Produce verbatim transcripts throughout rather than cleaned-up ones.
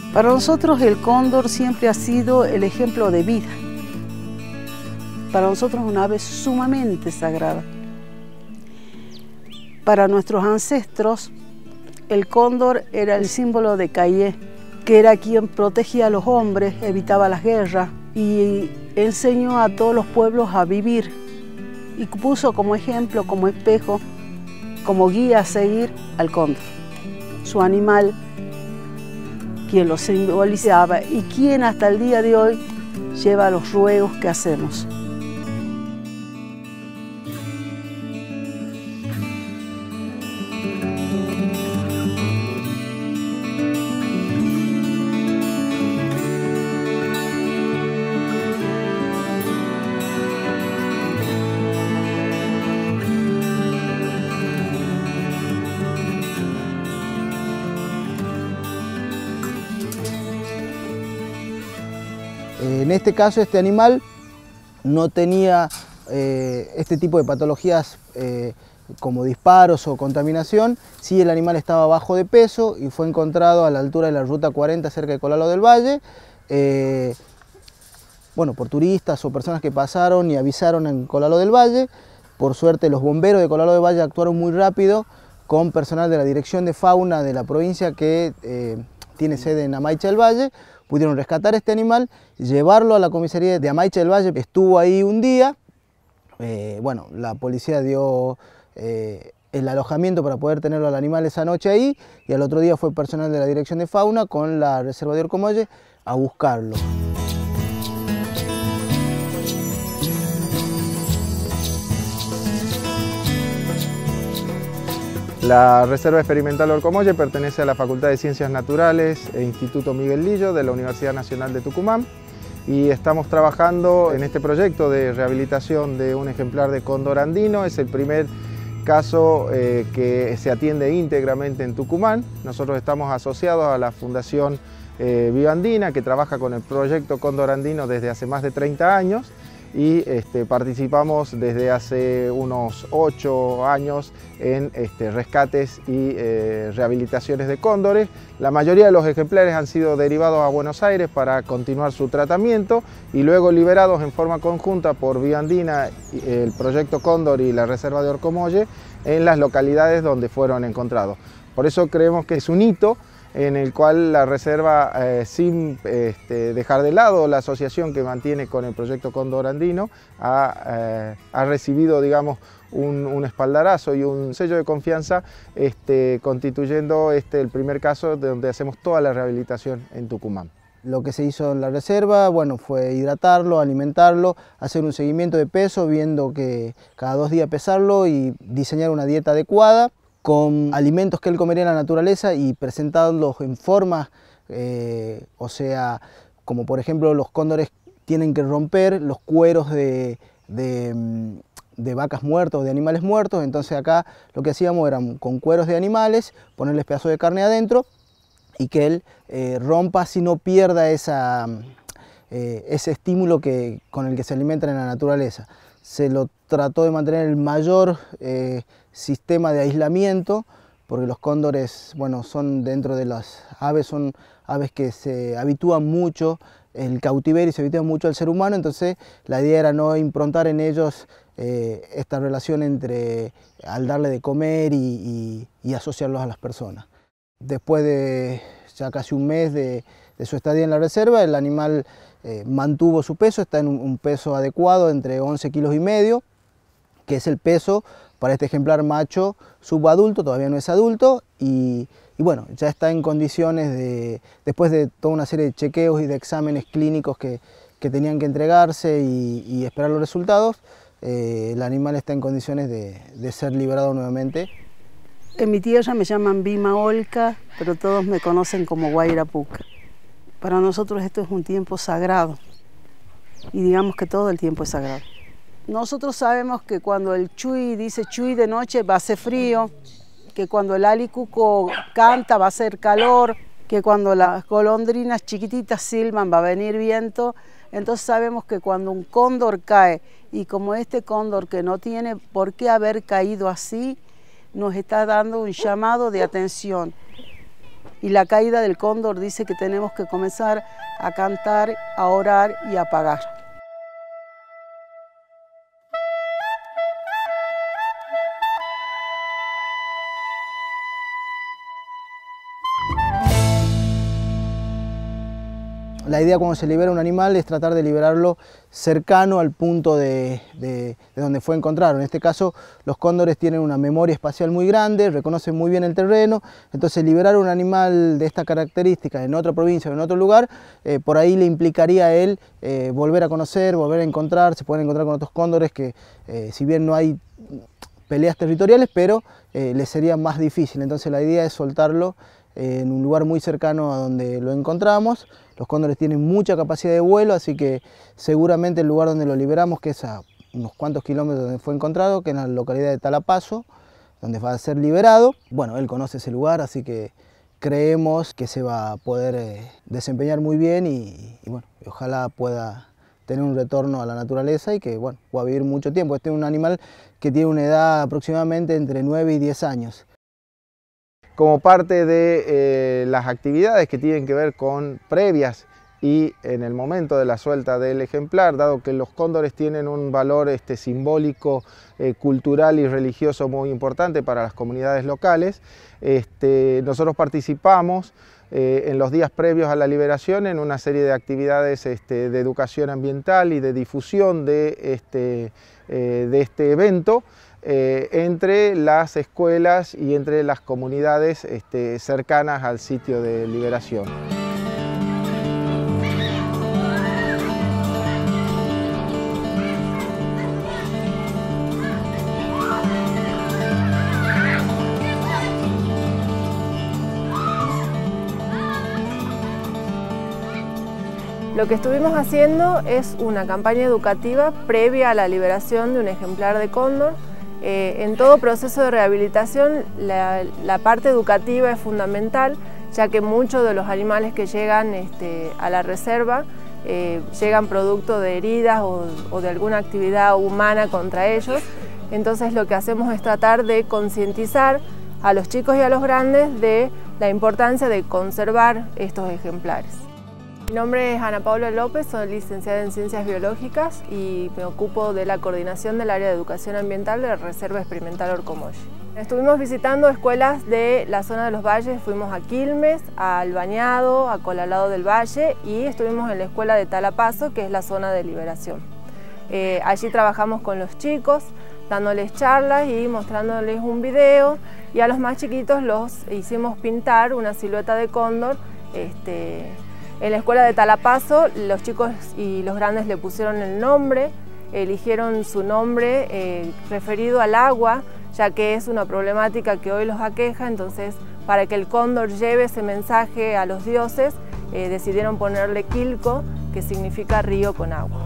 Para nosotros el cóndor siempre ha sido el ejemplo de vida. Para nosotros es una ave sumamente sagrada. Para nuestros ancestros, el cóndor era el símbolo de Cayé, que era quien protegía a los hombres, evitaba las guerras y enseñó a todos los pueblos a vivir. Y puso como ejemplo, como espejo, como guía a seguir al cóndor, su animal, quien lo simbolizaba y quien hasta el día de hoy lleva los ruegos que hacemos. En este caso, este animal no tenía eh, este tipo de patologías eh, como disparos o contaminación. Sí, el animal estaba bajo de peso y fue encontrado a la altura de la ruta cuarenta cerca de Colalo del Valle, eh, bueno, por turistas o personas que pasaron y avisaron en Colalo del Valle. Por suerte los bomberos de Colalo del Valle actuaron muy rápido con personal de la Dirección de Fauna de la provincia que eh, tiene sede en Amaicha del Valle. Pudieron rescatar este animal, llevarlo a la comisaría de Amaicha del Valle, estuvo ahí un día. Eh, bueno, la policía dio eh, el alojamiento para poder tenerlo al animal esa noche ahí, y al otro día fue personal de la Dirección de Fauna con la Reserva de Orcomolle a buscarlo. La Reserva Experimental Orcomolle pertenece a la Facultad de Ciencias Naturales e Instituto Miguel Lillo de la Universidad Nacional de Tucumán, y estamos trabajando en este proyecto de rehabilitación de un ejemplar de cóndor andino. Es el primer caso eh, que se atiende íntegramente en Tucumán. Nosotros estamos asociados a la Fundación eh, Bioandina, que trabaja con el proyecto Cóndor Andino desde hace más de treinta años, y este, participamos desde hace unos ocho años en este, rescates y eh, rehabilitaciones de cóndores. La mayoría de los ejemplares han sido derivados a Buenos Aires para continuar su tratamiento y luego liberados en forma conjunta por Bioandina, el Proyecto Cóndor y la Reserva de Orcomolle en las localidades donde fueron encontrados. Por eso creemos que es un hito en el cual la Reserva, eh, sin este, dejar de lado la asociación que mantiene con el Proyecto Cóndor Andino, ha, eh, ha recibido, digamos, un, un espaldarazo y un sello de confianza, este, constituyendo este el primer caso de donde hacemos toda la rehabilitación en Tucumán. Lo que se hizo en la reserva, bueno, fue hidratarlo, alimentarlo, hacer un seguimiento de peso, viendo que cada dos días pesarlo y diseñar una dieta adecuada, con alimentos que él comería en la naturaleza y presentarlos en formas, eh, o sea, como por ejemplo los cóndores tienen que romper los cueros de, de, de vacas muertas o de animales muertos. Entonces acá lo que hacíamos era con cueros de animales, ponerles pedazos de carne adentro y que él eh, rompa, si no pierda esa, eh, ese estímulo que, con el que se alimentan en la naturaleza. Se lo trató de mantener el mayor eh, sistema de aislamiento, porque los cóndores, bueno, son dentro de las aves, son aves que se habitúan mucho el cautiverio y se habitúan mucho al ser humano. Entonces la idea era no improntar en ellos eh, esta relación entre al darle de comer y, y, y asociarlos a las personas. Después de ya casi un mes de, de su estadía en la reserva, el animal eh, mantuvo su peso, está en un, un peso adecuado entre once kilos y medio, que es el peso para este ejemplar macho subadulto, todavía no es adulto, y, y bueno, ya está en condiciones de, después de toda una serie de chequeos y de exámenes clínicos que, que tenían que entregarse y, y esperar los resultados, eh, el animal está en condiciones de, de ser liberado nuevamente. En mi tierra me llaman Bima Olca, pero todos me conocen como Guairapuca. Para nosotros esto es un tiempo sagrado, y digamos que todo el tiempo es sagrado. Nosotros sabemos que cuando el chuy dice chuy de noche va a hacer frío, que cuando el alicuco canta va a hacer calor, que cuando las golondrinas chiquititas silban va a venir viento. Entonces sabemos que cuando un cóndor cae, y como este cóndor que no tiene por qué haber caído así, nos está dando un llamado de atención. Y la caída del cóndor dice que tenemos que comenzar a cantar, a orar y a pagar. La idea cuando se libera un animal es tratar de liberarlo cercano al punto de, de, de donde fue encontrado. En este caso, los cóndores tienen una memoria espacial muy grande, reconocen muy bien el terreno, entonces liberar un animal de esta característica en otra provincia o en otro lugar, eh, por ahí le implicaría a él eh, volver a conocer, volver a encontrar, se pueden encontrar con otros cóndores que eh, si bien no hay peleas territoriales, pero eh, les sería más difícil. Entonces la idea es soltarlo eh, en un lugar muy cercano a donde lo encontramos. Los cóndores tienen mucha capacidad de vuelo, así que seguramente el lugar donde lo liberamos, que es a unos cuantos kilómetros donde fue encontrado, que es en la localidad de Talapazo, donde va a ser liberado. Bueno, él conoce ese lugar, así que creemos que se va a poder eh, desempeñar muy bien y, y bueno, ojalá pueda tener un retorno a la naturaleza y que bueno, pueda vivir mucho tiempo. Este es un animal que tiene una edad aproximadamente entre nueve y diez años. Como parte de eh, las actividades que tienen que ver con previas y en el momento de la suelta del ejemplar, dado que los cóndores tienen un valor este, simbólico, eh, cultural y religioso muy importante para las comunidades locales, este, nosotros participamos eh, en los días previos a la liberación en una serie de actividades este, de educación ambiental y de difusión de este, eh, de este evento, Eh, entre las escuelas y entre las comunidades este, cercanas al sitio de liberación. Lo que estuvimos haciendo es una campaña educativa previa a la liberación de un ejemplar de cóndor. Eh, en todo proceso de rehabilitación la, la parte educativa es fundamental, ya que muchos de los animales que llegan este, a la reserva eh, llegan producto de heridas o, o de alguna actividad humana contra ellos. Entonces lo que hacemos es tratar de concientizar a los chicos y a los grandes de la importancia de conservar estos ejemplares. Mi nombre es Ana Paula López, soy licenciada en Ciencias Biológicas y me ocupo de la coordinación del área de educación ambiental de la Reserva Experimental Orcomolle. Estuvimos visitando escuelas de la zona de los valles, fuimos a Quilmes, a Albañado, a Colalado del Valle y estuvimos en la escuela de Talapazo, que es la zona de liberación. Eh, allí trabajamos con los chicos, dándoles charlas y mostrándoles un video, y a los más chiquitos los hicimos pintar una silueta de cóndor. Este, En la escuela de Talapazo, los chicos y los grandes le pusieron el nombre, eligieron su nombre eh, referido al agua, ya que es una problemática que hoy los aqueja. Entonces, para que el cóndor lleve ese mensaje a los dioses, eh, decidieron ponerle Quilco, que significa río con agua.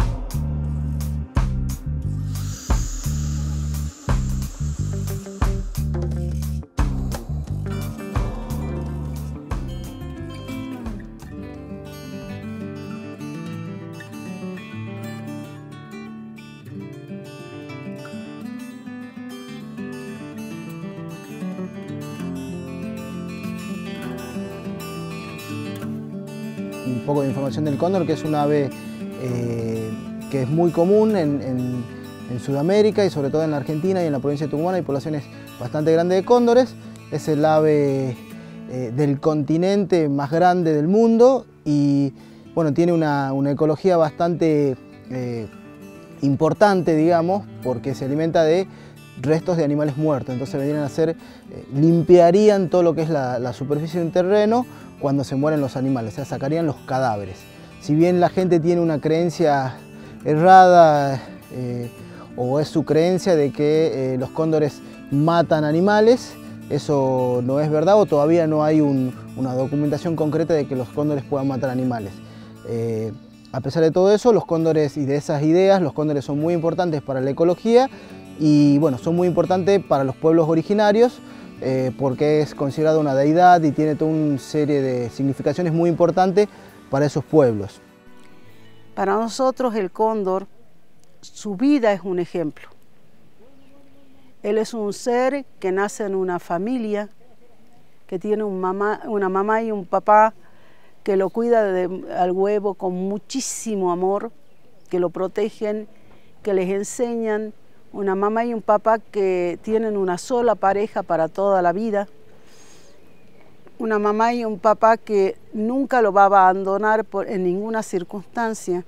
Un poco de información del cóndor, que es un ave eh, que es muy común en, en, en Sudamérica y sobre todo en la Argentina y en la provincia de Tucumán. Hay poblaciones bastante grandes de cóndores. Es el ave eh, del continente más grande del mundo y bueno, tiene una, una ecología bastante eh, importante, digamos, porque se alimenta de restos de animales muertos. Entonces vendrían a ser, eh, limpiarían todo lo que es la, la superficie de un terreno cuando se mueren los animales, o sea, sacarían los cadáveres. Si bien la gente tiene una creencia errada eh, o es su creencia de que eh, los cóndores matan animales, eso no es verdad o todavía no hay un, una documentación concreta de que los cóndores puedan matar animales. Eh, a pesar de todo eso, los cóndores y de esas ideas, los cóndores son muy importantes para la ecología y bueno, son muy importantes para los pueblos originarios, Eh, porque es considerado una deidad y tiene toda una serie de significaciones muy importantes para esos pueblos. Para nosotros el cóndor, su vida es un ejemplo. Él es un ser que nace en una familia, que tiene un mamá, una mamá y un papá que lo cuida de, al huevo con muchísimo amor, que lo protegen, que les enseñan, una mamá y un papá que tienen una sola pareja para toda la vida, una mamá y un papá que nunca lo va a abandonar por, en ninguna circunstancia.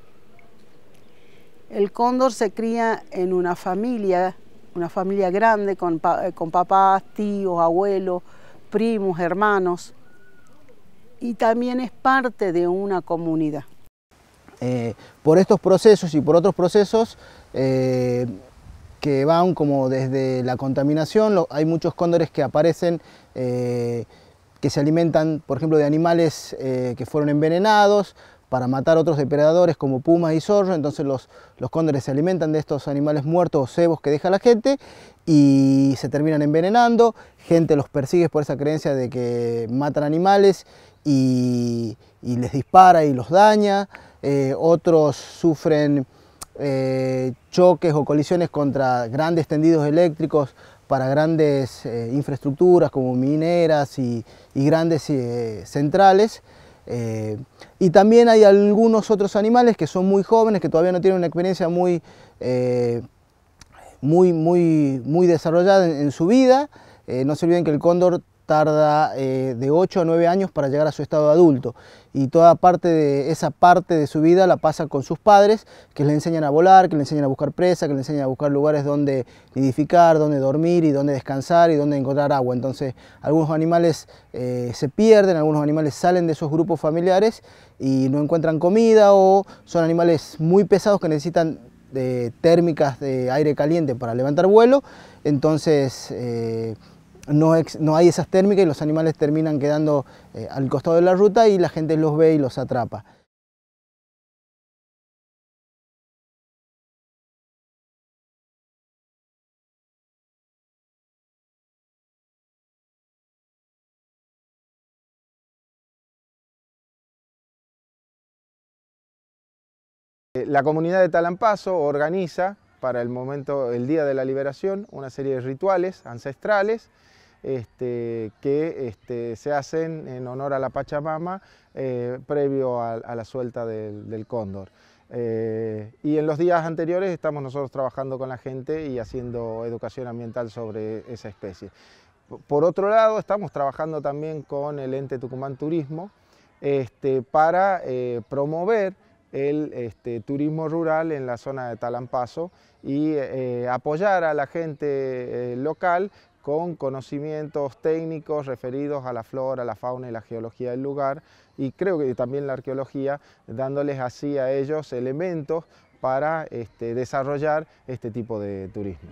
El cóndor se cría en una familia, una familia grande con, con papás, tíos, abuelos, primos, hermanos, y también es parte de una comunidad. Eh, por estos procesos y por otros procesos eh, que van como desde la contaminación, lo, hay muchos cóndores que aparecen eh, que se alimentan, por ejemplo, de animales eh, que fueron envenenados para matar otros depredadores como pumas y zorros. Entonces los, los cóndores se alimentan de estos animales muertos o cebos que deja la gente y se terminan envenenando. Gente los persigue por esa creencia de que matan animales y, y les dispara y los daña. Eh, otros sufren eh, choques o colisiones contra grandes tendidos eléctricos para grandes eh, infraestructuras como mineras y, y grandes eh, centrales. Eh, y también hay algunos otros animales que son muy jóvenes, que todavía no tienen una experiencia muy, eh, muy, muy, muy desarrollada en, en su vida. Eh, no se olviden que el cóndor tarda eh, de ocho a nueve años para llegar a su estado adulto, y toda parte de esa parte de su vida la pasa con sus padres, que le enseñan a volar, que le enseñan a buscar presa, que le enseñan a buscar lugares donde nidificar, donde dormir y donde descansar y donde encontrar agua. Entonces algunos animales eh, se pierden, algunos animales salen de esos grupos familiares y no encuentran comida, o son animales muy pesados que necesitan de térmicas de aire caliente para levantar vuelo. Entonces eh, No, ex, no hay esas térmicas y los animales terminan quedando eh, al costado de la ruta y la gente los ve y los atrapa. La comunidad de Talampazo organiza para el momento, el Día de la Liberación, una serie de rituales ancestrales Este, que este, se hacen en honor a la Pachamama eh, previo a, a la suelta del, del cóndor. Eh, y en los días anteriores estamos nosotros trabajando con la gente y haciendo educación ambiental sobre esa especie. Por otro lado, estamos trabajando también con el ente Tucumán Turismo este, para eh, promover el este, turismo rural en la zona de Talampazo y eh, apoyar a la gente eh, local con conocimientos técnicos referidos a la flora, la fauna y la geología del lugar, y creo que también la arqueología, dándoles así a ellos elementos para este, desarrollar este tipo de turismo.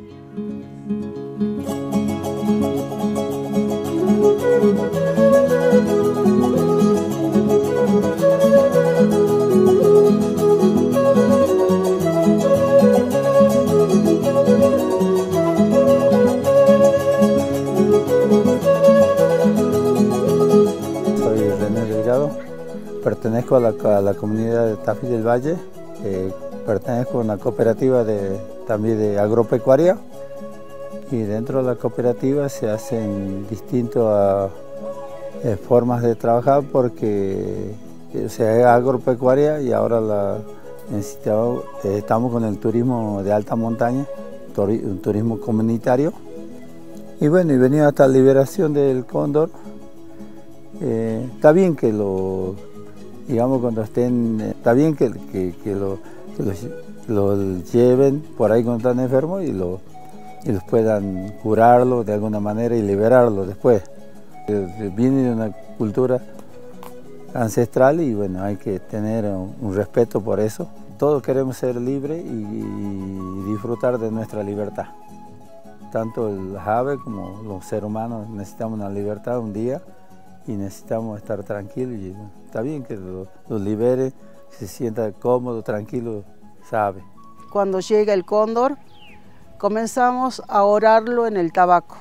Pertenezco a la, a la comunidad de Tafí del Valle, eh, pertenezco a una cooperativa de, también de agropecuaria, y dentro de la cooperativa se hacen distintas eh, formas de trabajar porque o sea, es agropecuaria y ahora la necesitamos, eh, estamos con el turismo de alta montaña, un turismo comunitario. Y bueno, y venido hasta la liberación del cóndor. Eh, está bien que lo, digamos, cuando estén, está bien que, que, que, lo, que los, lo lleven por ahí cuando están enfermos y, lo, y los puedan curarlo de alguna manera y liberarlo después. Viene de una cultura ancestral y bueno, hay que tener un, un respeto por eso. Todos queremos ser libres y, y disfrutar de nuestra libertad. Tanto las aves como los seres humanos necesitamos una libertad un día y necesitamos estar tranquilos. Y está bien que los lo libere, se sienta cómodo, tranquilo, sabe. Cuando llega el cóndor, comenzamos a orarlo en el tabaco.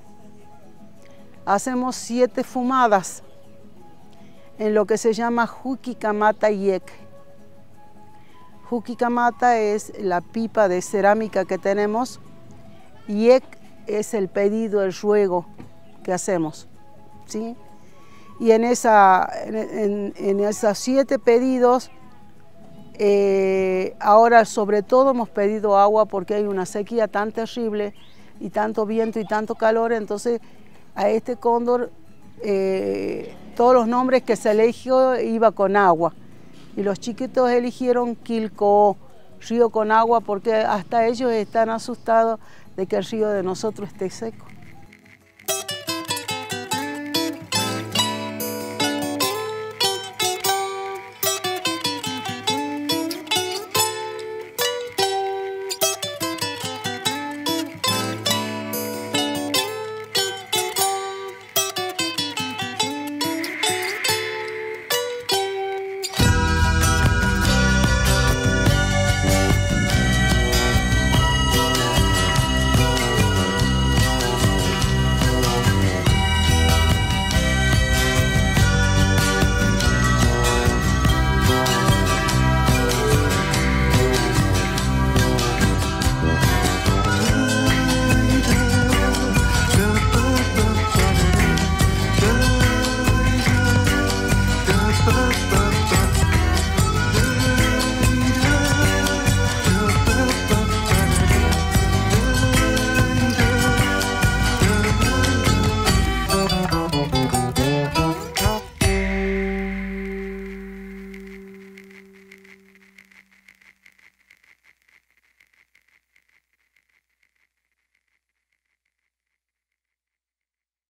Hacemos siete fumadas en lo que se llama Juquicamata Yek. Juquicamata es la pipa de cerámica que tenemos. Yek es el pedido, el ruego que hacemos. ¿sí? Y en, esa, en, en, en esos siete pedidos, eh, ahora sobre todo hemos pedido agua porque hay una sequía tan terrible y tanto viento y tanto calor, entonces a este cóndor eh, todos los nombres que se eligió iba con agua. Y los chiquitos eligieron Quilco, río con agua, porque hasta ellos están asustados de que el río de nosotros esté seco.